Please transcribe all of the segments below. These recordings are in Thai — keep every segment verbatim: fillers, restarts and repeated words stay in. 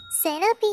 เซราปี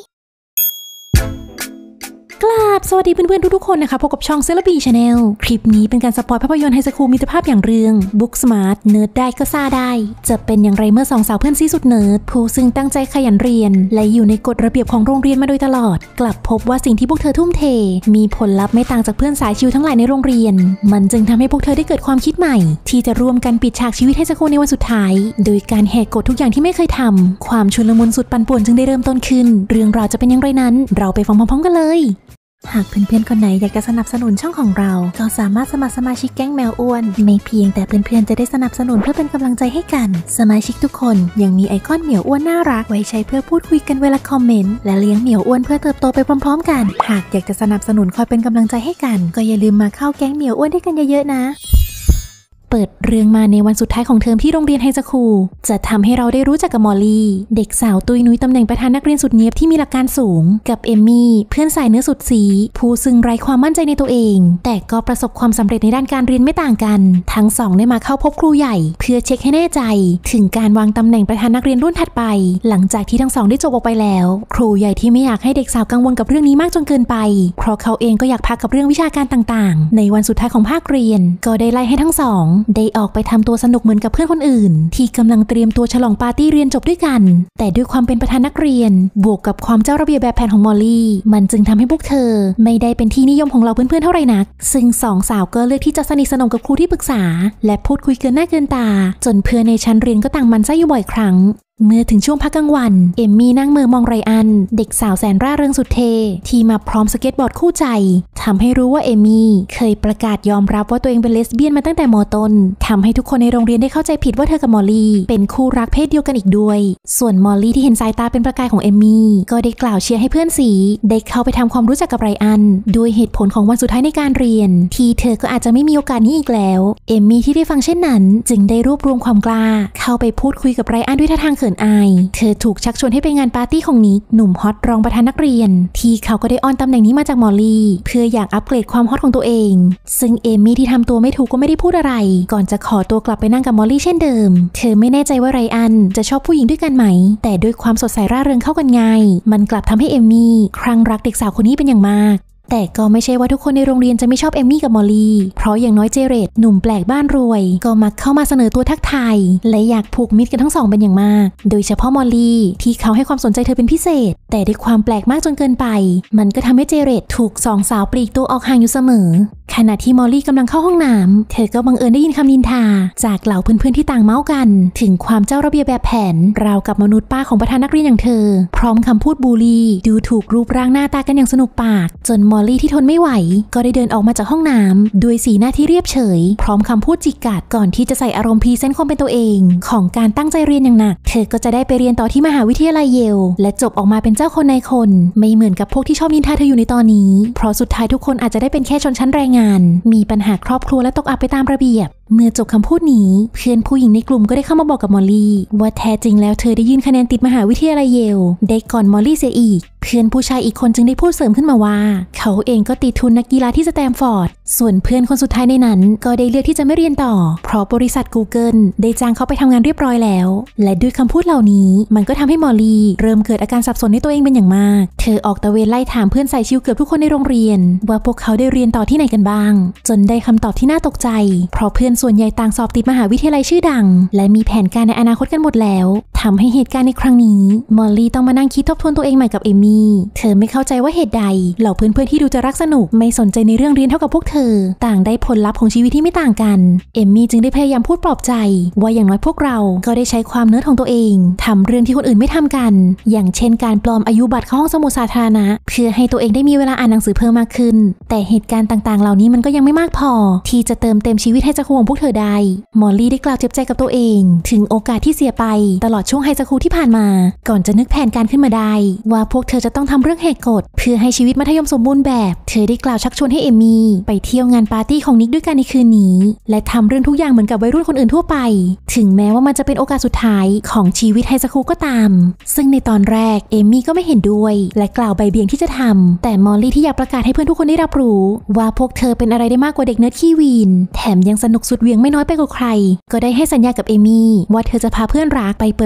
กราบสวัสดีเพื่อนๆทุกๆคนนะคะพบกับช่องเซเลบีชาแนลคลิปนี้เป็นการสปอยภาพยนตร์ไฮสคูลมิตรภาพอย่างเรื่องบุ๊กสมาร์ทเนิร์ดได้ก็ซ่าได้จะเป็นอย่างไรเมื่อสองสาวเพื่อนซีสุดเนิร์ดผู้ซึ่งตั้งใจขยันเรียนและอยู่ในกฎระเบียบของโรงเรียนมาโดยตลอดกลับพบว่าสิ่งที่พวกเธอทุ่มเทมีผลลัพธ์ไม่ต่างจากเพื่อนสายชิวทั้งหลายในโรงเรียนมันจึงทำให้พวกเธอได้เกิดความคิดใหม่ที่จะร่วมกันปิดฉากชีวิตไฮสคูลในวันสุดท้ายโดยการแหกกฎทุกอย่างที่ไม่เคยทำความชุลมุนสุดปั่นป่วนจึงได้เริ่มต้นขึ้นเรื่องราวจะเป็นอย่างไรนั้นเราไปฟังพร้อมๆกันเลยหากเพื่อนๆคนไหนอยากจะสนับสนุนช่องของเราก็สามารถสมัครสมาชิกแก๊งแมวอ้วนไม่เพียงแต่เพื่อนๆจะได้สนับสนุนเพื่อเป็นกำลังใจให้กันสมาชิกทุกคนยังมีไอคอนเหมียวอ้วนน่ารักไว้ใช้เพื่อพูดคุยกันเวลาคอมเมนต์และเลี้ยงเหมียวอ้วนเพื่อเติบโตไปพร้อมๆกันหากอยากจะสนับสนุนคอยเป็นกำลังใจให้กันก็อย่าลืมมาเข้าแก๊งเหมียวอ้วนด้วยกันเยอะๆนะเปิดเรื่องมาในวันสุดท้ายของเทอมที่โรงเรียนไฮสคูลจะทำให้เราได้รู้จักกับมอลลี่เด็กสาวตุยนุ้ยตำแหน่งประธานนักเรียนสุดเนี๊ยบที่มีหลักการสูงกับเอมมี่เพื่อนสายเนื้อสุดสีผู้ซึ่งไร้ความมั่นใจในตัวเองแต่ก็ประสบความสำเร็จในด้านการเรียนไม่ต่างกันทั้งสองได้มาเข้าพบครูใหญ่เพื่อเช็คให้แน่ใจถึงการวางตำแหน่งประธานนักเรียนรุ่นถัดไปหลังจากที่ทั้งสองได้จบออกไปแล้วครูใหญ่ที่ไม่อยากให้เด็กสาวกังวลกับเรื่องนี้มากจนเกินไปเพราะเขาเองก็อยากพักกับเรื่องวิชาการต่างๆในวันสุดท้ายของภาคเรียนก็ได้ไล่ให้ทั้งสองได้ออกไปทำตัวสนุกเหมือนกับเพื่อนคนอื่นที่กำลังเตรียมตัวฉลองปาร์ตี้เรียนจบด้วยกันแต่ด้วยความเป็นประธานนักเรียนบวกกับความเจ้าระเบียบแบบแผนของมอลลี่มันจึงทำให้พวกเธอไม่ได้เป็นที่นิยมของเราเพื่อนๆเท่าไหร่นักซึ่งสองสาวก็เลือกที่จะสนิทสนมกับครูที่ปรึกษาและพูดคุยเกินหน้าเกินตาจนเพื่อนในชั้นเรียนก็ต่างมันไส้อยู่บ่อยครั้งเมื่อถึงช่วงพักกลางวันเอมมี่นั่งเมอมองไรอันเด็กสาวแสนร่าเริงสุดเท่ที่มาพร้อมสเก็ตบอร์ดคู่ใจทำให้รู้ว่าเอมมี่เคยประกาศยอมรับว่าตัวเองเป็นเลสเบี้ยนมาตั้งแต่ม.ต้นทำให้ทุกคนในโรงเรียนได้เข้าใจผิดว่าเธอกับมอลลี่เป็นคู่รักเพศเดียวกันอีกด้วยส่วนมอลลี่ที่เห็นสายตาเป็นประกายของเอมมี่ก็ได้กล่าวเชียร์ให้เพื่อนสีได้เข้าไปทำความรู้จักกับไรอันด้วยเหตุผลของวันสุดท้ายในการเรียนที่เธอก็อาจจะไม่มีโอกาสนี้อีกแล้วเอมมี่ที่ได้ฟังเช่นนั้นจึงได้รวบรวมความกล้าเข้าไปพูดคุยกับไรอันด้วยท่าทางเขินอายเธอถูกชักชวนให้ไปงานปาร์ตี้ของนิกหนุ่มฮอตรองประธานนักเรียนที่เขาก็ได้อ้อนตำแหน่งนี้มาจากมอลลี่เพื่ออยากอัปเกรดความฮอตของตัวเองซึ่งเอมมี่ที่ทำตัวไม่ถูกก็ไม่ได้พูดอะไรก่อนจะขอตัวกลับไปนั่งกับมอลลี่เช่นเดิมเธอไม่แน่ใจว่าไรอันจะชอบผู้หญิงด้วยกันไหมแต่ด้วยความสดใสร่าเริงเข้ากันง่ายมันกลับทำให้เอมมี่คลั่งรักเด็กสาวคนนี้เป็นอย่างมากแต่ก็ไม่ใช่ว่าทุกคนในโรงเรียนจะไม่ชอบเอมมี่กับมอลลี่เพราะอย่างน้อยเจเรตหนุ่มแปลกบ้านรวยก็มักเข้ามาเสนอตัวทักทายและอยากผูกมิตรกันทั้งสองเป็นอย่างมากโดยเฉพาะมอลลี่ที่เขาให้ความสนใจเธอเป็นพิเศษแต่ด้วยความแปลกมากจนเกินไปมันก็ทำให้เจเรตถูกสองสาวปลีกตัวออกห่างอยู่เสมอขณะที่มอลลี่กำลังเข้าห้องน้ำเธอก็บังเอิญได้ยินคำนินทาจากเหล่าเพื่อนๆที่ต่างเมาส์กันถึงความเจ้าระเบียบแบบแผนราวกับมนุษย์ป้าของประธานนักเรียนอย่างเธอพร้อมคำพูดบูลลี่ดูถูกรูปร่างหน้าตากันอย่างสนุกปากจนมอลลี่ที่ทนไม่ไหวก็ได้เดินออกมาจากห้องน้ำด้วยสีหน้าที่เรียบเฉยพร้อมคำพูดจิกกัดก่อนที่จะใส่อารมณ์พรีเซนต์ความเป็นตัวเองของการตั้งใจเรียนอย่างหนักเธอก็จะได้ไปเรียนต่อที่มหาวิทยาลัยเยลและจบออกมาเป็นเจ้าคนนายคนไม่เหมือนกับพวกที่ชอบนินทาเธออยู่ในตอนนี้เพราะสุดท้ายทุกคนอาจจะได้เป็นแค่ชนชั้นแรงงานมีปัญหาครอบครัวและตกอับไปตามระเบียบเมื่อจบคำพูดนี้เพื่อนผู้หญิงในกลุ่มก็ได้เข้ามาบอกกับมอลลี่ว่าแท้จริงแล้วเธอได้ยื่นคะแนนติดมหาวิทยาลัยเยลได้ก่อนมอลลี่เสียอีกเพื่อนผู้ชายอีกคนจึงได้พูดเสริมขึ้นมาว่าเขาเองก็ติดทุนนักกีฬาที่สแตมฟอร์ดส่วนเพื่อนคนสุดท้ายในนั้นก็ได้เลือกที่จะไม่เรียนต่อเพราะบริษัท Google ได้จ้างเขาไปทำงานเรียบร้อยแล้วและด้วยคำพูดเหล่านี้มันก็ทำให้มอลลี่เริ่มเกิดอาการสับสนในตัวเองเป็นอย่างมากเธอออกตะเวนไล่ถามเพื่อนสายชิวเกือบทุกคนในโรงเรียนว่าพวกเขาได้เรียนต่อที่ไหนกันบ้างจนได้คำตอบที่น่าตกใจเพราะเพื่อนส่วนใหญ่ต่างสอบติดมหาวิทยาลัยชื่อดังและมีแผนการในอนาคตกันหมดแล้วทำให้เหตุการณ์ในครั้งนี้มอลลี่ต้องมานั่งคิดทบทวนตัวเองใหม่กับเอมี่เธอไม่เข้าใจว่าเหตุใดเหล่าเพื่อนๆที่ดูจะรักสนุกไม่สนใจในเรื่องเรียนเท่ากับพวกเธอต่างได้ผลลัพธ์ของชีวิตที่ไม่ต่างกันเอมมี่จึงได้พยายามพูดปลอบใจว่าอย่างน้อยพวกเราก็ได้ใช้ความเนิร์ดของตัวเองทำเรื่องที่คนอื่นไม่ทำกันอย่างเช่นการปลอมอายุบัตรเข้าห้องสมุดสาธารณะเพื่อให้ตัวเองได้มีเวลาอ่านหนังสือเพิ่มมากขึ้นแต่เหตุการณ์ต่างๆเหล่านี้มันก็ยังไม่มากพอที่จะเติมเต็มชีวิตให้สคูลของพวกเธอได้มอลลี่ได้กล่าวเจ็บใจกับตัวเองถึงโอกาสที่เสียไปตลอดช่วงไฮสคูลที่ผ่านมาก่อนจะนึกแผนการขึ้นมาได้ว่าพวกเธอจะต้องทำเรื่องแหกกฎเพื่อให้ชีวิตมัธยมสมบูรณ์แบบเธอได้กล่าวชักชวนให้เอมมี่ไปเที่ยวงานปาร์ตี้ของนิกด้วยกันในคืนนี้และทำเรื่องทุกอย่างเหมือนกับวัยรุ่นคนอื่นทั่วไปถึงแม้ว่ามันจะเป็นโอกาสสุดท้ายของชีวิตไฮสคูลก็ตามซึ่งในตอนแรกเอมมี่ก็ไม่เห็นด้วยและกล่าวใบเบี่ยงที่จะทำแต่มอลลี่ที่อยากประกาศให้เพื่อนทุกคนได้รับรู้ว่าพวกเธอเป็นอะไรได้มากกว่าเด็กเนิร์ดขี้วีนแถมยังสนุกสุดเหวี่ยงไม่น้อยไปกว่าใครก็ได้ให้สัญญากับเอมมี่ว่าเธอจะพาเพื่อนรักไปเปิด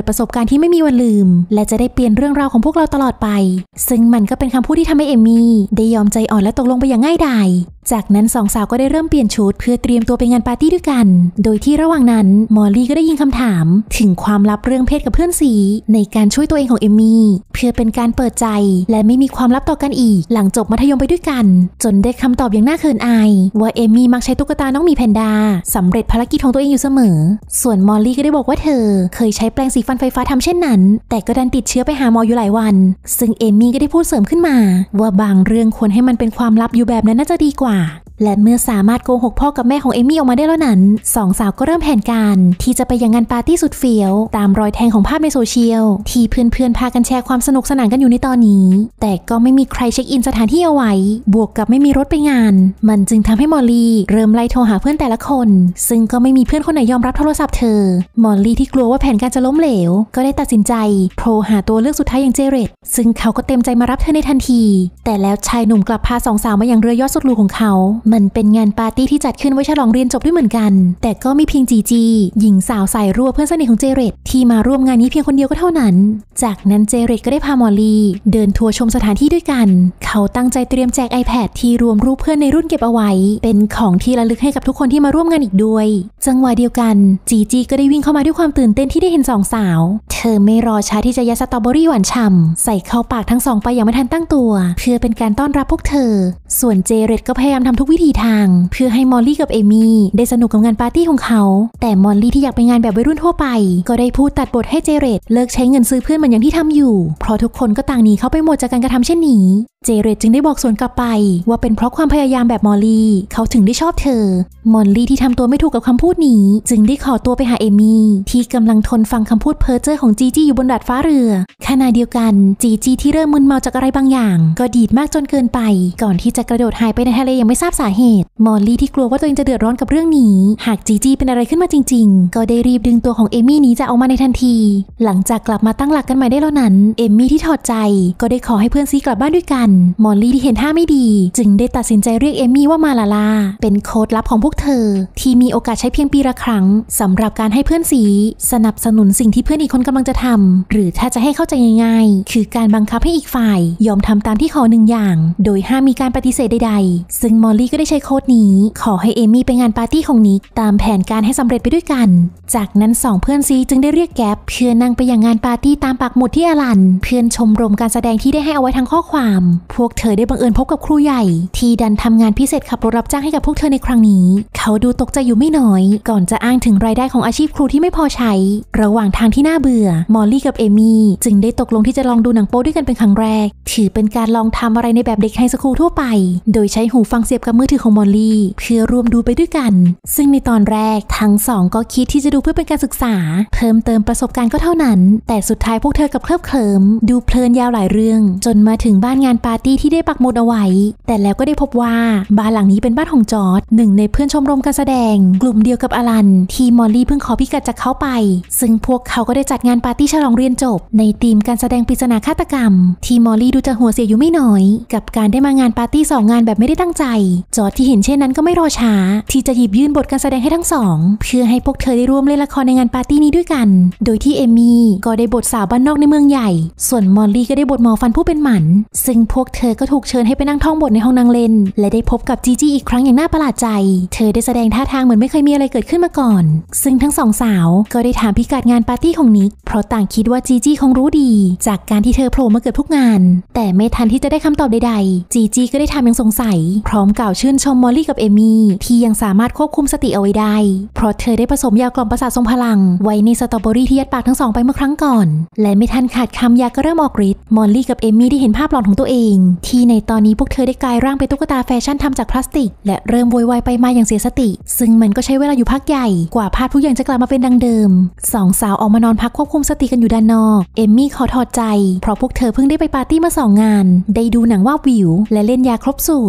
ประสบการณ์ที่ไม่มีวันลืมและจะได้เปลี่ยนเรื่องราวของพวกเราตลอดไปซึ่งมันก็เป็นคำพูดที่ทำให้เอมมี่ได้ยอมใจอ่อนและตกลงไปอย่างง่ายดายจากนั้นสองสาวก็ได้เริ่มเปลี่ยนชุดเพื่อเตรียมตัวไปงานปาร์ตี้ด้วยกันโดยที่ระหว่างนั้นมอลลี่ก็ได้ยิงคำถามถึงความลับเรื่องเพศกับเพื่อนสีในการช่วยตัวเองของเอมมี่เพื่อเป็นการเปิดใจและไม่มีความลับต่อกันอีกหลังจบมัธยมไปด้วยกันจนได้คำตอบอย่างน่าเขินอายว่าเอมมี่มักใช้ตุ๊กตาน้องหมีแพนด้าสำเร็จภารกิจของตัวเองอยู่เสมอส่วนมอลลี่ก็ได้บอกว่าเธอเคยใช้แปรงสีฟันไฟฟ้าทำเช่นนั้นแต่ก็ดันติดเชื้อไปหาหมออยู่หลายวันซึ่งเอมมี่ก็ได้พูดเสริมขึ้นมาว่าบางเรื่องควรให้มันเป็นความลับอยู่แบบนั้นน่าจะดีกว่าและเมื่อสามารถโกหกพ่อกับแม่ของเอมมี่ออกมาได้แล้วนั้นสองสาวก็เริ่มแผนการที่จะไปยังงานปาร์ตี้สุดเฟี้ยวตามรอยแทงของภาพในโซเชียลที่เพื่อนๆพากันแชร์ความสนุกสนานกันอยู่ในตอนนี้แต่ก็ไม่มีใครเช็คอินสถานที่เอาไว้บวกกับไม่มีรถไปงานมันจึงทำให้มอลลี่เริ่มไล่โทรหาเพื่อนแต่ละคนซึ่งก็ไม่มีเพื่อนคนไหนยอมรับโทรศัพท์เธอมอลลี่ที่กลัวว่าแผนการจะล้มเหลวก็ได้ตัดสินใจโทรหาตัวเลือกสุดท้ายอย่างเจเรตซึ่งเขาก็เต็มใจมารับเธอในทันทีแต่แล้วชายหนุ่มกลับพาสองสาวมาอย่างเรือยอชต์สุดหรูของเขามันเป็นงานปาร์ตี้ที่จัดขึ้นไว้ฉลองเรียนจบด้วยเหมือนกันแต่ก็มีเพียงจีจีหญิงสาวสายรั่วเพื่อนสนิทของเจเรตที่มาร่วมงานนี้เพียงคนเดียวก็เท่านั้นจากนั้นเจเรตก็ได้พามอลลี่เดินทัวร์ชมสถานที่ด้วยกันเขาตั้งใจเตรียมแจก iPad ที่รวมรูปเพื่อนในรุ่นเก็บเอาไว้เป็นของที่ระลึกให้กับทุกคนที่มาร่วมงานอีกด้วยจังหวะเดียวกันจีจีก็ได้วิ่งเข้ามาด้วยความตื่นเต้นที่ได้เห็นสองสาวเธอไม่รอช้าที่จะยัดสตรอเบอรี่หวานฉ่ำใส่เข้าปากทั้งสองไปอย่างไม่ทันตั้งตัวเพื่อเป็นการต้อนรับพวกเธอส่วนเจเรตก็พยายามทำทุกวิถีทางเพื่อให้มอลลี่กับเอมี่ได้สนุกกับงานปาร์ตี้ของเขาแต่มอลลี่ที่อยากไปงานแบบวัยรุ่นทั่วไปก็ได้พูดตัดบทให้เจเรตเลิกใช้เงินซื้อเพื่อนเหมือนอย่างที่ทำอยู่เพราะทุกคนก็ต่างหนีเขาไปหมดจากการกระทำเช่นนี้เจเรตจึงได้บอกสวนกลับไปว่าเป็นเพราะความพยายามแบบมอลลี่เขาถึงได้ชอบเธอมอลลี่ที่ทำตัวไม่ถูกกับคำพูดนี้จึงได้ขอตัวไปหาเอมี่ที่กำลังทนฟังคำพูดเพ้อเจ้อของจีจี้อยู่บนดาดฟ้าเรือขณะเดียวกันจีจี้ที่เริ่มมึนเมาจากอะไรบางอย่างก็ดีดมากจนเกินไปก่อนที่จะกระโดดหายไปในทะเลอย่างไม่ทราบสาเหตุมอลลี่ที่กลัวว่าตัวเองจะเดือดร้อนกับเรื่องนี้หากจีจี้เป็นอะไรขึ้นมาจริงๆก็ได้รีบดึงตัวของเอมี่หนีจากออกมาในทันทีหลังจากกลับมาตั้งหลักกันใหม่ได้แล้วนั้นเอมี่ที่ถอดใจก็ได้ขอให้เพื่อนซีกลับบ้านด้วยกันมอลลี่ที่เห็นท่าไม่ดีจึงได้ตัดสินใจเรียกเอมี่ว่ามาลาลาเป็นโค้ดลับของพวกเธอที่มีโอกาสใช้เพียงปีละครั้งสำหรับการให้เพื่อนซีสนับสนุนสิ่งที่เพื่อนอีกคนกำลังจะทำหรือถ้าจะให้เข้าใจง่ายๆคือการบังคับให้อีกฝ่ายยอมทำตามที่ขอหนึ่งอย่างโดยห้ามมีการปฏิเสธใดๆซึ่งมอลลี่ก็ได้ใช้โค้ดนี้ขอให้เอมี่ไปงานปาร์ตี้ของนิกตามแผนการให้สำเร็จไปด้วยกันจากนั้นสองเพื่อนซีจึงได้เรียกแก๊ปเพื่อนั่งไปยังงานปาร์ตี้ตามปักหมุดที่อลันเพื่อนชมรมการแสดงที่ได้ให้เอาไว้ทั้งข้อความพวกเธอได้บังเอิญพบกับครูใหญ่ที่ดันทำงานพิเศษขับรถรับจ้างให้กับพวกเธอในครั้งนี้เขาดูตกใจอยู่ไม่น้อยก่อนจะอ้างถึงรายได้ของอาชีพครูที่ไม่พอใช้ระหว่างทางที่น่าเบื่อมอลลี่กับเอมี่จึงได้ตกลงที่จะลองดูหนังโป๊ด้วยกันเป็นครั้งแรกถือเป็นการลองทำอะไรในแบบเด็กไฮสคูลทั่วไปโดยใช้หูฟังเสียบกับมือถือของมอลลี่เพื่อรวมดูไปด้วยกันซึ่งในตอนแรกทั้งสองก็คิดที่จะดูเพื่อเป็นการศึกษาเพิ่มเติมประสบการณ์ก็เท่านั้นแต่สุดท้ายพวกเธอกับเคลิบเคลิ้มดูเพลินยาวหลายเรื่องจนมาถึงบ้านงานปาร์ตี้ที่ได้ปักหมุดเอาไว้แต่แล้วก็ได้พบว่าบ้านหลังนี้เป็นบ้านของจอร์จหนึ่งในเพื่อนชมรมการแสดงกลุ่มเดียวกับอลันที่มอลลี่เพิ่งขอพิกัดจากเขาไปซึ่งพวกเขาก็ได้จัดงานปาร์ตี้ฉลองเรียนจบในธีมการแสดงปริศนาฆาตกรรมที่มอลลี่ดูจะหัวเสียอยู่ไม่น้อยกับการได้มางานปาร์ตี้สองงานแบบไม่ได้ตั้งใจจอร์จที่เห็นเช่นนั้นก็ไม่รอช้าที่จะหยิบยื่นบทการแสดงให้ทั้งสองเพื่อให้พวกเธอได้ร่วมเล่นละครในงานปาร์ตี้นี้ด้วยกันโดยที่เอมี่ก็ได้บทสาวบ้านนอกในเมืองใหญ่ส่วนมอลลี่ก็ได้บทหมอฟันผู้เป็นหมันซึ่งพวกเธอก็ถูกเชิญให้ไปนั่งท่องบทในห้องนั่งเล่นและได้พบกับจีจี้อีกครั้งอย่างน่าประหลาดใจเธอได้แสดงท่าทางเหมือนไม่เคยมีอะไรเกิดขึ้นมาก่อนซึ่งทั้งสองสาวก็ได้ถามพิกัดงานปาร์ตี้ของนิกเพราะต่างคิดว่าจีจี้คงรู้ดีจากการที่เธอโผล่มาเกือบทุกงานแต่ไม่ทันที่จะได้คำตอบใดๆจีจี้ก็ได้ทำอย่างสงสัยพร้อมกล่าวชื่นชมมอลลี่กับเอมี่ที่ยังสามารถควบคุมสติเอาไว้ได้เพราะเธอได้ผสมยากล่อมประสาททรงพลังไว้ในสตรอเบอรี่ที่ยัดปากทั้งสองไปเมื่อครั้งก่อนและไม่ทันขาดคำยาก็เริ่มออกฤทธิ์มอลลี่กับเอมี่ได้เห็นภาพหลอนของตัวเองที่ในตอนนี้พวกเธอได้กลายร่างเป็นตุ๊กตาแฟชั่นทำจากพลาสติกและเริ่มโวยวายไปมาอย่างเสียสติซึ่งมันก็ใช้เวลาอยู่พักใหญ่กว่าภาพทุกอย่างจะกลับมาเป็นดังเดิมสองสาวออกมานอนพักควบคุมสติกันอยู่ด้านนอกเอมี่ขอถอดใจเพราะพวกเธอเพิ่งได้ไปปาร์ตี้มาสองงานได้ดูหนังว่าวิวและเล่นยาครบสูตรตามแบบ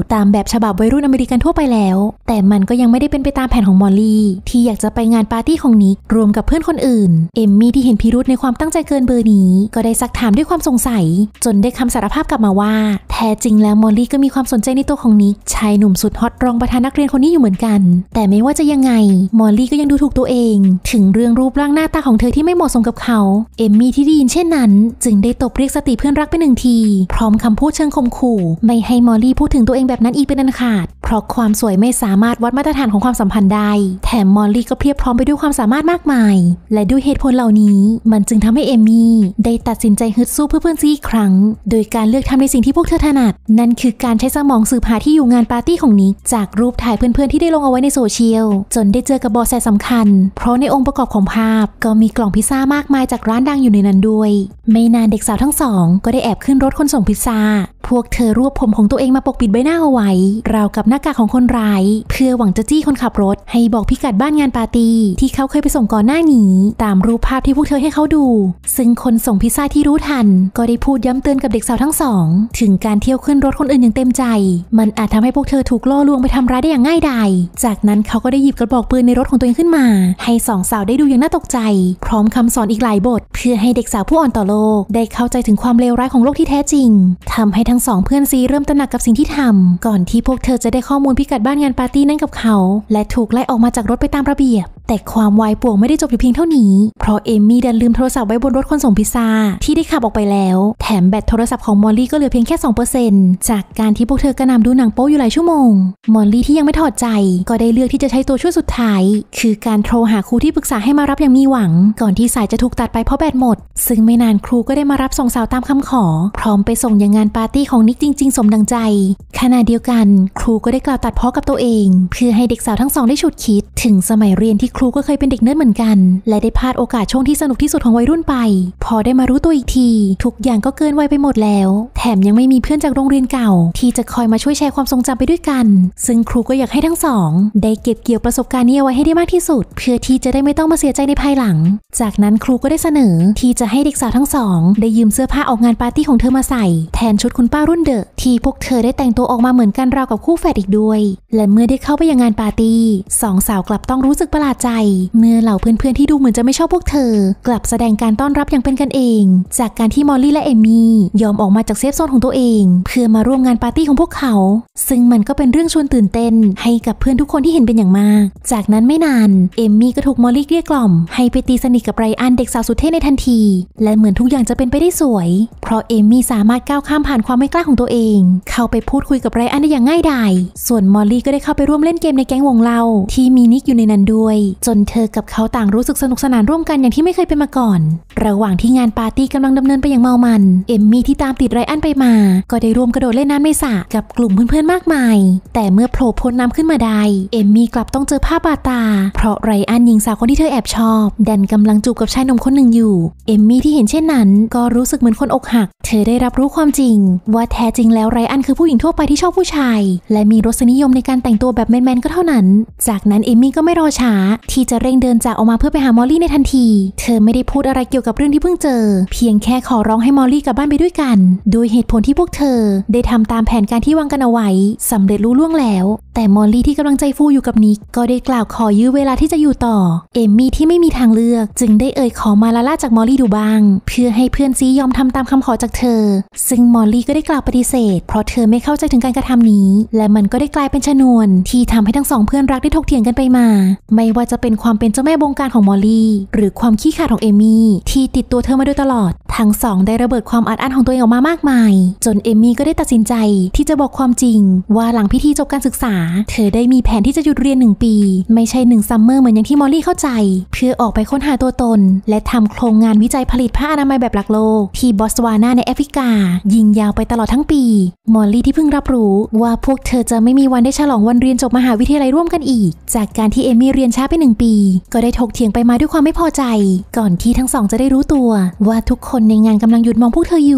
ฉบับวัยรุ่นอเมริกันทั่วไปแล้วแต่มันก็ยังไม่ได้เป็นไปตามแผนของมอลลี่ที่อยากจะไปงานปาร์ตี้ของนิกรวมกับเพื่อนคนอื่นเอมมี่ที่เห็นพิรุธในความตั้งใจเกินเบอร์นี้ก็ได้ซักถามด้วยความสงสัยจนได้คำสารภาพกลับมาว่าแท้จริงแล้วมอลลี่ก็มีความสนใจในตัวของนิกชายหนุ่มสุดฮอตรองประธานนักเรียนคนนี้อยู่เหมือนกันแต่ไม่ว่าจะยังไงมอลลี่ก็ยังดูถูกตัวเองถึงเรื่องรูปร่างหน้าตาของเธอที่ไม่เหมาะสมกับเขาเอมมี่ที่ได้ยินเช่นนั้นจึงได้ตบเรียกสติเพื่อนรักไปหนึ่งทีพร้อมคำพูดเชิงข่มขู่ไม่ให้มอลลี่พูดถึงตัวเองแบบนั้นอีกเป็นอันขาดเพราะความสวยไม่สามารถวัดมาตรฐานของความสัมพันธ์ได้แถมมอลลี่ก็เพียบพร้อมไปด้วยความสามารถมากมายและด้วยเหตุผลเหล่านี้มันจึงทำให้เอมมี่ได้ตัดสินใจฮึดสู้เพื่อเพื่อนซีอีกครั้งโดยการเลือกทำในสิ่งที่พวกเธอถนัดนั่นคือการใช้สมองสืบหาที่อยู่งานปาร์ตี้ของนิกจากรูปถ่ายเพื่อนๆที่ได้ลงเอาไว้ในโซเชียลจนได้เจอกับเบาะแสสำคัญเพราะในองค์ประกอบของภาพก็มีกล่องพิซซ่ามากมายจากร้านดังอยู่ในนั้นด้วยไม่นานเด็กสาวทั้งสองก็ได้แอบขึ้นรถขนส่งพิซซ่าพวกเธอรวบผมของตัวเองมาปกปิดใบหน้าเอาไว้ราวกับหน้ากากของคนร้ายเพื่อหวังจะจี้คนขับรถให้บอกพิกัดบ้านงานปาร์ตี้ที่เขาเคยไปส่งก่อนหน้านี้ตามรูปภาพที่พวกเธอให้เขาดูซึ่งคนส่งพิซซ่าที่รู้ทันก็ได้พูดย้ำเตือนกับเด็กสาวทั้งสองถึงการเที่ยวขึ้นรถคนอื่นอย่างเต็มใจมันอาจทำให้พวกเธอถูกล่อลวงไปทำร้ายได้อย่างง่ายดายจากนั้นเขาก็ได้หยิบกระบอกปืนในรถของตัวเองขึ้นมาให้สองสาวได้ดูอย่างน่าตกใจพร้อมคำสอนอีกหลายบทเพื่อให้เด็กสาวผู้อ่อนต่อโลกได้เข้าใจถึงความเลวร้ายของโลกที่แท้จริงทำให้ทั้งสองเพื่อนซีเริ่มตระหนักกับสิ่งที่ทำก่อนที่พวกเธอจะได้ข้อมูลพิกัดบ้านงานปาร์ตี้นั้นกับเขาและถูกไล่ออกมาจากรถไปตามระเบียบแต่ความวายป่วงไม่ได้จบอยู่เพียงเท่านี้เพราะเอมมี่ดันลืมโทรศัพท์ไว้บนรถขนส่งพิซซ่าที่ได้ขับออกไปแล้วแถมแบตโทรศัพท์ของมอลลี่ก็เหลือเพียงแค่ สองเปอร์เซ็นต์ จากการที่พวกเธอกระหน่ำดูหนังโป๊อยู่หลายชั่วโมงมอลลี่ที่ยังไม่ถอดใจก็ได้เลือกที่จะใช้ตัวช่วยสุดท้ายคือการโทรหาครูที่ปรึกษาให้มารับอย่างมีหวังก่อนที่สายจะถูกตัดไปเพราะแบตหมดซึ่งไม่นานครูก็ได้มารับส่งสาวตามคำขอพร้อมไปส่งยังงานปาร์ตี้ของนิกจริงๆสมดังใจขณะเดียวกันครูก็ได้กล่าวตัดพ้อกับตัวเองเพื่อให้เด็กสาวทั้งสองได้ฉุดคิดถึงสมัยเรียนที่ครูก็เคยเป็นเด็กเนิร์ดเหมือนกันและได้พลาดโอกาสช่วงที่สนุกที่สุดของวัยรุ่นไปพอได้มารู้ตัวอีกทีทุกอย่างก็เกินวัยไปหมดแล้วแถมยังไม่มีเพื่อนจากโรงเรียนเก่าที่จะคอยมาช่วยแชร์ความทรงจำไปด้วยกันซึ่งครูก็อยากให้ทั้งสองได้เก็บเกี่ยวประสบการณ์นี้เอาไว้ให้ได้มากที่สุดเพื่อที่จะได้ไม่ต้องมาเสียใจในภายหลังจากนั้นครูก็ได้เสนอที่จะให้เด็กสาวทั้งสองได้ยืมเสื้อผ้าออกงานปาร์ตี้ของเธอมาใส่แทนชุดคุณป้ารุ่นเดอะที่พวกเธอได้แต่งตัวออกมาเหมือนกันราวกับคู่แฝดอีกด้วยและเมื่อได้เข้าไปยังงานปาร์ตี้สองสาวกลับต้องรู้สึกประหลาดใจเมื่อเหล่าเพื่อนๆที่ดูเหมือนจะไม่ชอบพวกเธอกลับแสดงการต้อนรับอย่างเป็นกันเองจากการที่มอลลี่และเอมมี่ยอมออกมาจากเซฟโซนของตัวเองเพื่อมาร่วมงานปาร์ตี้ของพวกเขาซึ่งมันก็เป็นเรื่องชวนตื่นเต้นให้กับเพื่อนทุกคนที่เห็นเป็นอย่างมากจากนั้นไม่นานเอมมี่ก็ถูกมอลลี่เกลี้ยกล่อมให้ไปตีสนิทกับไรอันเด็กสาวสุดเท่ในทันทีและเหมือนทุกอย่างจะเป็นไปได้สวยเพราะเอมมี่สามารถก้าวข้ามผ่านความไม่กล้าของตัวเองเข้าไปพูดคุยกับไรอันได้อย่างง่ายดายส่วนมอลลี่ก็ได้เข้าไปร่วมเล่นเกมในแก๊งวงเล่าที่มีนิกอยู่ในนั้นด้วยจนเธอกับเขาต่างรู้สึกสนุกสนานร่วมกันอย่างที่ไม่เคยเป็นมาก่อนระหว่างที่งานปาร์ตี้กำลังดำเนินไปอย่างเมามันเอมมี่ที่ตามติดไรอันไปมาก็ได้ร่วมกระโดดเล่นน้ำในสระกับกลุ่มเพื่อนๆมากมายแต่เมื่อโผล่พ้นน้ำขึ้นมาได้เอมมี่กลับต้องเจอภาพบาดตาเพราะไรอันหญิงสาวคนที่เธอแอบชอบดันกำลังจูบกับชายหนุ่มคนหนึ่งอยู่เอมมี่ที่เห็นเช่นนั้นก็รู้สึกเหมือนคนอกหักเธอได้รับรู้ความจริงว่าแท้จริงแล้วไรอันคือผู้หญิงทั่วไปที่ชอบผู้ชายและมีรสนิยมในการแต่งตัวแบบแมนๆก็เท่านั้นจากนั้นเอมมี่ก็ไม่รอช้าที่จะเร่งเดินจากออกมาเพื่อไปหามอลลี่ในทันทีเธอไม่ได้พูดอะไรเกี่ยวกับเรื่องที่เพิ่งเจอเพียงแค่ขอร้องให้มอลลี่กลับบ้านไปด้วยกันโดยเหตุผลที่พวกเธอได้ทำตามแผนการที่วางกันเอาไว้สำเร็จลุล่วงแล้วแต่มอลลี่ที่กำลังใจฟูอยู่กับนิกก็ได้กล่าวขอยื้อเวลาที่จะอยู่ต่อเอมมี่ที่ไม่มีทางเลือกจึงได้เอ่ยขอมาลาล่าจากมอลลี่ดูบ้างเพื่อให้เพื่อนซียอมทำตามคำขอจากเธอซึ่งมอลลี่ก็ได้กล่าวปฏิเสธเพราะเธอไม่เข้าใจถึงการกระทำนี้และมันก็ได้กลายเป็นชนวนที่ทำให้ทั้งสองเพื่อนรักได้ถกเถียงกันไปมาไม่ว่าจะเป็นความเป็นเจ้าแม่บงการของมอลลี่หรือความขี้ขลาดของเอมมี่ที่ติดตัวเธอมาโดยตลอดทั้งสองได้ระเบิดความอัดอั้นของตัวเองออกมามากมายจนเอมมี่ก็ได้ตัดสินใจที่จะบอกความจริงว่าหลังพิธีจบการศึกษาเธอได้มีแผนที่จะหยุดเรียนหนึ่งปีไม่ใช่หนึ่งซัมเมอร์เหมือนอย่างที่มอลลี่เข้าใจเพื่อออกไปค้นหาตัวตนและทำโครงงานวิจัยผลิตผ้าอนามัยแบบหลักโลกที่บอตสวานาในแอฟริกายิงยาวไปตลอดทั้งปีมอลลี่ที่เพิ่งรับรู้ว่าพวกเธอจะไม่มีวันได้ฉลองวันเรียนจบมหาวิทยาลัยร่วมกันอีกจากการที่เอมมี่เรียนช้าไปหนึ่งปีก็ได้ถกเถียงไปมาด้วยความไม่พอใจก่อนที่ทั้งสองจะได้รู้ตัวว่าทุกคนในงานกำลังหยุดมองพวกเธออยู่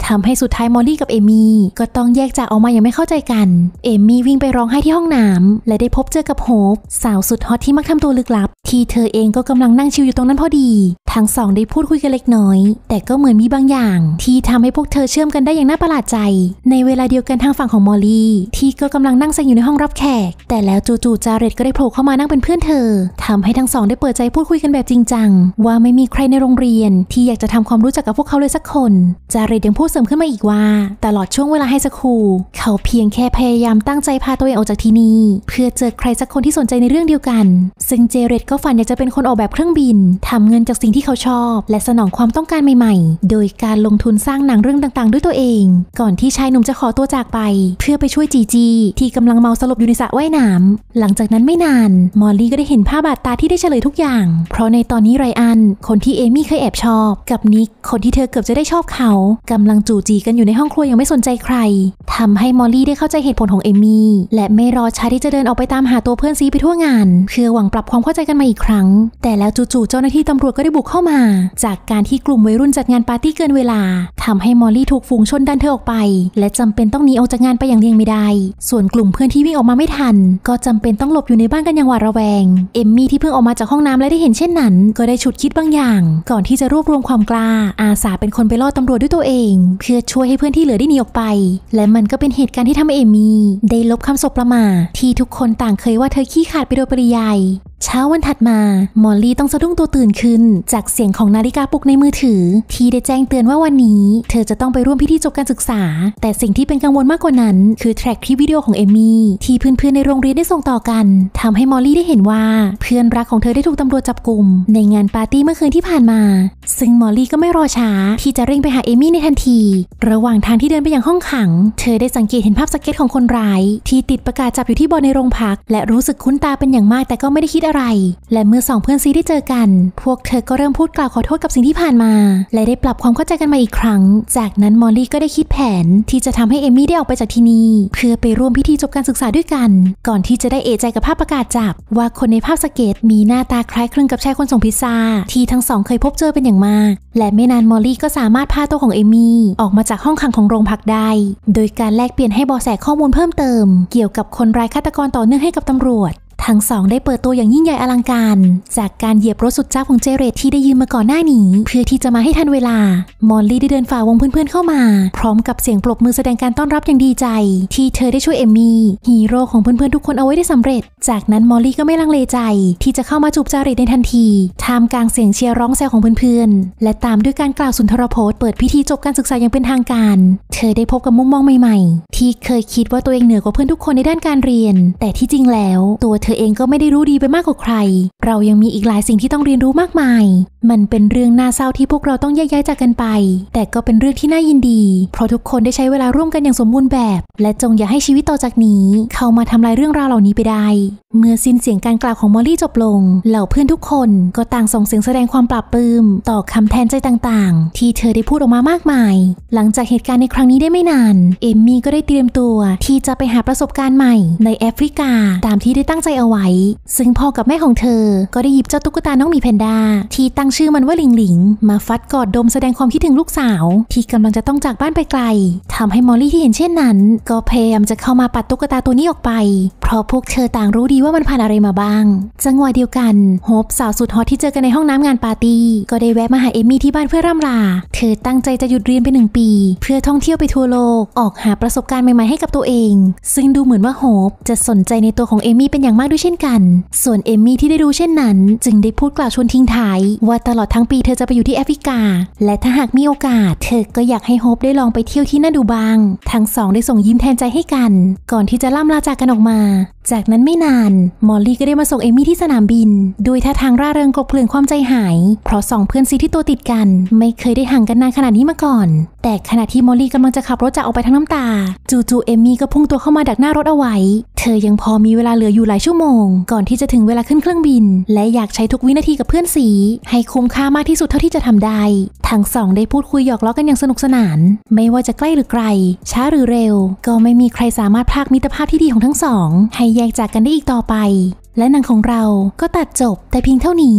ทำให้สุดท้ายมอลลี่กับเอมี่ก็ต้องแยกจากออกมาอย่างไม่เข้าใจกันเอมี่วิ่งไปร้องไห้ที่ห้องน้ำและได้พบเจอกับโฮปสาวสุดฮอตที่มักทำตัวลึกลับที่เธอเองก็กำลังนั่งชิลอยู่ตรงนั้นพอดีทั้งสองได้พูดคุยกันเล็กน้อยแต่ก็เหมือนมีบางอย่างที่ทำให้พวกเธอเชื่อมกันได้อย่างน่าประหลาดใจในเวลาเดียวกันทางฝั่งของมอลลี่ที่ก็กำลังนั่งเซ็งอยู่ในห้องรับแขกแต่แล้วจู่ๆจาเร็ดก็ได้โผล่เข้ามานั่งเป็นเพื่อนเธอทำให้ทั้งสองได้เปิดใจพูดคุยกันแบบจริงจังว่าไม่มีใครในโรงเรียนที่อยากจะทำความรู้จักกับพวกเขาเลยสักคนจาเร็ดยังพูดเสริมขึ้นมาอีกว่าตลอดช่วงเวลาไฮสคูลเขาเพียงแค่พยายามตั้งใจพาตัวเองออกจากที่นี่เพื่อเจอใครสักคนที่สนใจในเรื่องเดียวกันซึ่งเจเร็ดก็ฝันอยากจะเป็นคนออกแบบเครื่องบินทำเงินจากสิ่งที่เขาชอบและสนองความต้องการใหม่ๆโดยการลงทุนสร้างหนังเรื่องต่างๆด้วยตัวเองก่อนที่ชายหนุ่มจะขอตัวจากไปเพื่อไปช่วยจีจีที่กำลังเมาสลบอยู่ในสระว่ายน้ำหลังจากนั้นไม่นานมอลลี่ก็ได้เห็นภาพบาดตาที่ได้เฉลยทุกอย่างเพราะในตอนนี้ไรอันคนที่เอมี่เคยแอบชอบกับนิกคนที่เธอเกือบจะได้ชอบเขากำลังจู่จีกันอยู่ในห้องครัวยังไม่สนใจใครทำให้มอลลี่ได้เข้าใจเหตุผลของเอมี่และไม่รอช้าที่จะเดินออกไปตามหาตัวเพื่อนซีไปทั่วงานเพื่อหวังปรับความเข้าใจกันมาอีกครั้งแต่แล้วจู่ๆเจ้าหน้าที่ตำรวจก็ได้บุกเข้ามาจากการที่กลุ่มวัยรุ่นจัดงานปาร์ตี้เกินเวลาทำให้มอลลี่ถูกฝูงชนดันเธอออกไปและจำเป็นต้องหนีออกจากงานไปอย่างเลี่ยงไม่ได้ส่วนกลุ่มเพื่อนที่วิ่งออกมาไม่ทันก็จำเป็นต้องหลบอยู่ในบ้านกันอย่างหวาดระแวงเอมมี่ที่เพิ่งออกมาจากห้องน้ำและได้เห็นเช่นนั้นก็ได้ฉุดคิดบางอย่างก่อนที่จะรวบรวมความกล้าอาสาเป็นคนไปล่อตำรวจด้วยตัวเองเพื่อช่วยให้เพื่อนที่เหลือได้หนีออกไปและมันก็เป็นเหตุการณ์ที่ทำให้เอมมี่ได้ลบคำสบประมาทที่ทุกคนต่างเคยว่าเธอขี้ขลาดไปโดยปริยายเช้าวันถัดมามอลลี่ต้องสะดุ้งตัวตื่นขึ้นจากเสียงของนาฬิกาปลุกในมือถือที่ได้แจ้งเตือนว่าวันนี้เธอจะต้องไปร่วมพิธีจบการศึกษาแต่สิ่งที่เป็นกังวลมากกว่านั้นคือแทร็กคลิปวิดีโอของเอมมี่ที่เพื่อนๆในโรงเรียนได้ส่งต่อกันทำให้มอลลี่ได้เห็นว่าเพื่อนรักของเธอได้ถูกตำรวจจับกุมในงานปาร์ตี้เมื่อคืนที่ผ่านมาซึ่งมอลลี่ก็ไม่รอช้าที่จะเร่งไปหาเอมมี่ในทันทีระหว่างทางที่เดินไปยังห้องขังเธอได้สังเกตเห็นภาพสเก็ตของคนร้ายที่ติดประกาศจับอยู่ที่บอร์ดในโรงพักและรู้สึกคุ้นตาเป็นอย่างมากแต่ก็ไม่ได้คิดอะไรและเมื่อสองเพื่อนซีได้เจอกันพวกเธอก็เริ่มพูดกล่าวขอโทษกับสิ่งที่ผ่านมาและได้ปรับความเข้าใจกันมาอีกครั้งจากนั้นมอลลี่ก็ได้คิดแผนที่จะทำให้เอมมี่ได้ออกไปจากที่นี่เพื่อไปร่วมพิธีจบการศึกษาด้วยกันก่อนที่จะได้เอะใจกับภาพประกาศจับว่าคนในภาพสเก็ตมีหน้าตาคล้ายคลึงกับชายคนส่งพิซซ่าที่ทั้งสองเคยพบเจอเป็นอย่างมากและไม่นานมอลลี่ก็สามารถพาตัวของเอมมี่ออกมาจากห้องขังของโรงพักได้โดยการแลกเปลี่ยนให้เบาะแสข้อมูลเพิ่มเติมเกี่ยวกับคนร้ายฆาตกรต่อเนื่องให้กับตำรวจทั้งสองได้เปิดตัวอย่างยิ่งใหญ่อลังการจากการเหยียบรถสุดจ้าของเจเรตที่ได้ยืมมาก่อนหน้านี้เพื่อที่จะมาให้ทันเวลามอลลี่ได้เดินฝ่าวงเพื่อนๆเข้ามาพร้อมกับเสียงปรบมือแสดงการต้อนรับอย่างดีใจที่เธอได้ช่วยเอมมี่ฮีโร่ของเพื่อนๆทุกคนเอาไว้ได้สำเร็จจากนั้นมอลลี่ก็ไม่ลังเลใจที่จะเข้ามาจูบจาเรตในทันทีท่ามกลางเสียงเชียร์ร้องแซวของเพื่อนๆและตามด้วยการกล่าวสุนทรพจน์เปิดพิธีจบการศึกษาอย่างเป็นทางการเธอได้พบกับมุมมองใหม่ๆที่เคยคิดว่าตัวเองเหนือกว่าเพื่อนทุกคนในด้านการเรียนแต่ที่จริงแล้วตัวเธอเองก็ไม่ได้รู้ดีไปมากกว่าใครเรายังมีอีกหลายสิ่งที่ต้องเรียนรู้มากมายมันเป็นเรื่องน่าเศร้าที่พวกเราต้องแยกย้ายจากกันไปแต่ก็เป็นเรื่องที่น่ายินดีเพราะทุกคนได้ใช้เวลาร่วมกันอย่างสมบูรณ์แบบและจงอย่าให้ชีวิตต่อจากนี้เข้ามาทำลายเรื่องราวเหล่านี้ไปได้เมื่อสิ้นเสียงการกล่าวของมอลลี่จบลงเหล่าเพื่อนทุกคนก็ต่างส่งเสียงแสดงความปลาบปลื้มต่อคำแทนใจต่างๆที่เธอได้พูดออกมามากมายหลังจากเหตุการณ์ในครั้งนี้ได้ไม่นานเอมมี่ก็ได้เตรียมตัวที่จะไปหาประสบการณ์ใหม่ในแอฟริกาตามที่ได้ตั้งใจเอาไว้ซึ่งพ่อกับแม่ของเธอก็ได้หยิบเจ้าตุ๊กตาน้องหมีแพนด้าที่ตั้งชื่อมันว่าหลิงหลิงมาฟัดกอดดมแสดงความคิดถึงลูกสาวที่กำลังจะต้องจากบ้านไปไกลทำให้มอลลี่ที่เห็นเช่นนั้นก็พยายามจะเข้ามาปัดตุ๊กตาตัวนี้ออกไปเพราะพวกเธอต่างรู้ดีว่ามันผ่านอะไรมาบ้างจังหวะเดียวกันโฮปสาวสุดฮอตที่เจอกันในห้องน้ำงานปาร์ตี้ก็ได้แวะมาหาเอมมี่ที่บ้านเพื่อร่ำลาเธอตั้งใจจะหยุดเรียนไปหนึ่งปีเพื่อท่องเที่ยวไปทั่วโลกออกหาประสบการณ์ใหม่ๆให้กับตัวเองซึ่งดูเหมือนว่าโฮปจะสนใจในตัวของเอมมี่เป็นอย่างมากด้วยเช่นกันส่วนเอมมี่ที่ได้รู้เช่นนั้นจึงได้พูดกล่าวชวนทิ้งท้ายว่าตลอดทั้งปีเธอจะไปอยู่ที่แอฟริกาและถ้าหากมีโอกาสเธอก็อยากให้โฮปได้ลองไปเที่ยวที่นั่นดูบ้างทั้งสองได้ส่งยิ้มแทนใจให้กันก่อนที่จะล่ำลาจากกันออกมาจากนั้นไม่นานมอลลี่ก็ได้มาส่งเอมมี่ที่สนามบินโดยท่าทางร่าเริงกลบเกลื่อนความใจหายเพราะสองเพื่อนซีที่ตัวติดกันไม่เคยได้ห่างกันนานขนาดนี้มาก่อนแต่ขณะที่มอลลี่กำลังจะขับรถจากออกไปทั้งน้ำตาจู่ๆเอมมี่ก็พุ่งตัวเข้ามาดักหน้ารถเอาไว้เธอยังพอมีเวลาเหลืออยู่หลายชั่วโมงก่อนที่จะถึงเวลาขึ้นเครื่องบินและอยากใช้ทุกวินาทีกับเพื่อนสีให้คุ้มค่ามากที่สุดเท่าที่จะทำได้ทั้งสองได้พูดคุยหยอกล้อกันอย่างสนุกสนานไม่ว่าจะใกล้หรือไกลช้าหรือเร็วก็ไม่มีใครสามารถพรากมิตรภาพที่ดีของทั้งสองให้แยกจากกันได้อีกต่อไปและหนังของเราก็ตัดจบแต่เพียงเท่านี้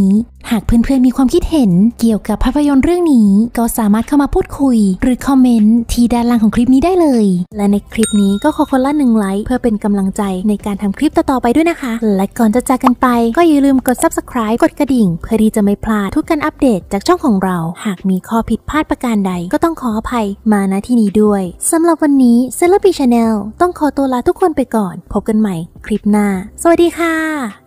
หากเพื่อนๆมีความคิดเห็นเกี่ยวกับภาพยนตร์เรื่องนี้ก็สามารถเข้ามาพูดคุยหรือคอมเมนต์ที่ด้านล่างของคลิปนี้ได้เลยและในคลิปนี้ก็ขอคนละหนึ่งไลค์เพื่อเป็นกำลังใจในการทำคลิปต่อๆไปด้วยนะคะและก่อนจะจากกันไปก็อย่าลืมกด ซับสไครบ์ กดกระดิ่งเพื่อที่จะไม่พลาดทุกการอัปเดตจากช่องของเราหากมีข้อผิดพลาดประการใดก็ต้องขออภัยมาณที่นี้ด้วยสำหรับวันนี้ Celebi Channel ต้องขอตัวลาทุกคนไปก่อนพบกันใหม่คลิปหน้าสวัสดีค่ะ